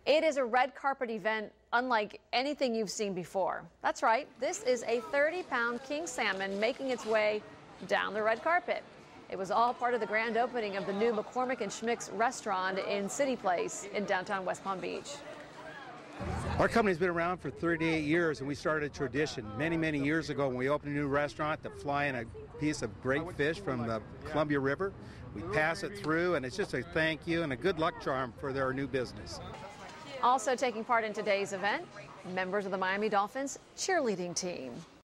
It is a red carpet event unlike anything you've seen before. That's right, this is a 30-pound king salmon making its way down the red carpet. It was all part of the grand opening of the new McCormick and Schmick's restaurant in CityPlace in downtown West Palm Beach. Our company's been around for 38 years, and we started a tradition many years ago when we opened a new restaurant to fly in a piece of great fish from the Columbia River. We pass it through, and it's just a thank you and a good luck charm for their new business. Also taking part in today's event, members of the Miami Dolphins cheerleading team.